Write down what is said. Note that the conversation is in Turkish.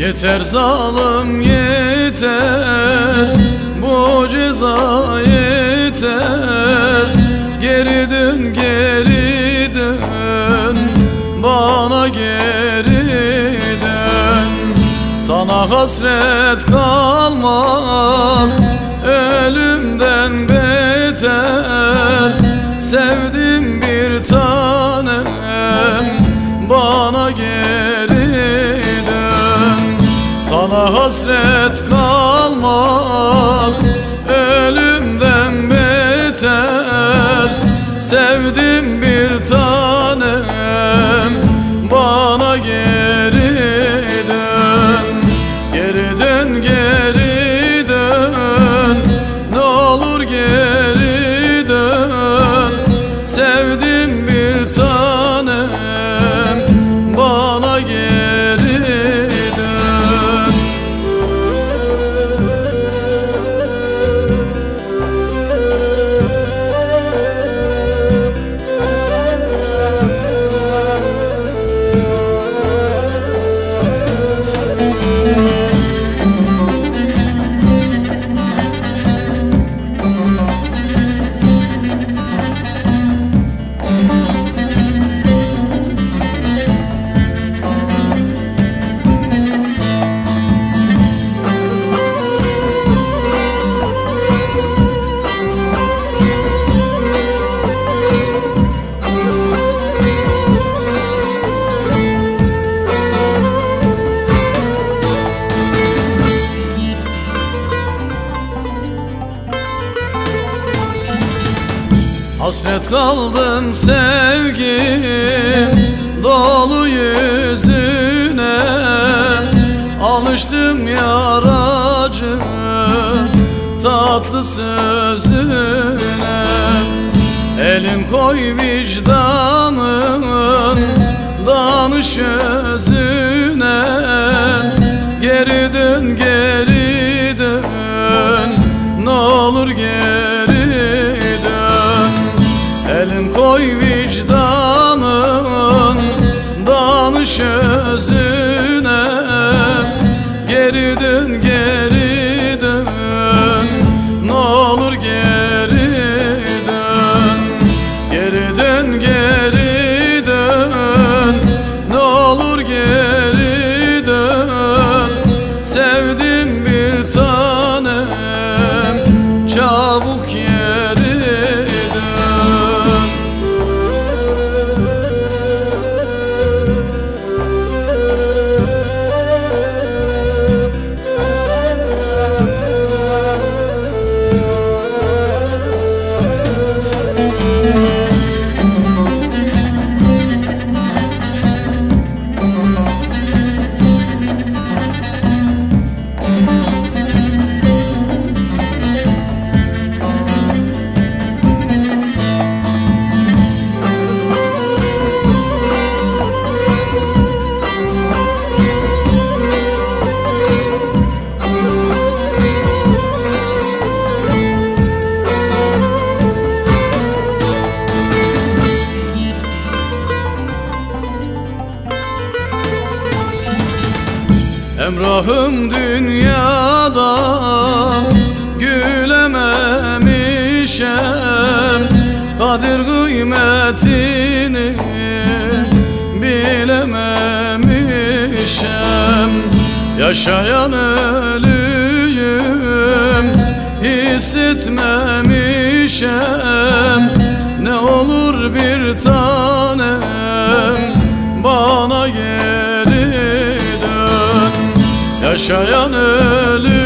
Yeter zalim yeter, bu ceza yeter. Geri dön, geri dön, bana geri dön. Sana hasret kalmak ölümden beter. Sevdim bir tanem, bana geri dön. Sana hasret kalmak ölümden beter. Sevdim bir tanem, bana geri dön. Geri dön, geri dön, ne olur geri dön. Sevdim bir tanem, bana geri dön. Hasret kaldım sevgim dolu yüzüne. Alıştım yaracı tatlı sözüne. Elin koy vicdanın, danış özüne. Geri dön, geri dön, ne olur geri dön. Elin koy vicdanın, danış özüne. Geri dön, geri dön, ne olur geri dön. Geri dön, geri dön, ne olur geri dön. Sevdim bir tanem, çabuk geri dön. Emrahım dünyada gülememişem. Kadir kıymetini bilememişem. Yaşayan ölüyüm hissetmemişem. Ne olur bir tanem, bana geri dön. Yaşayan ölü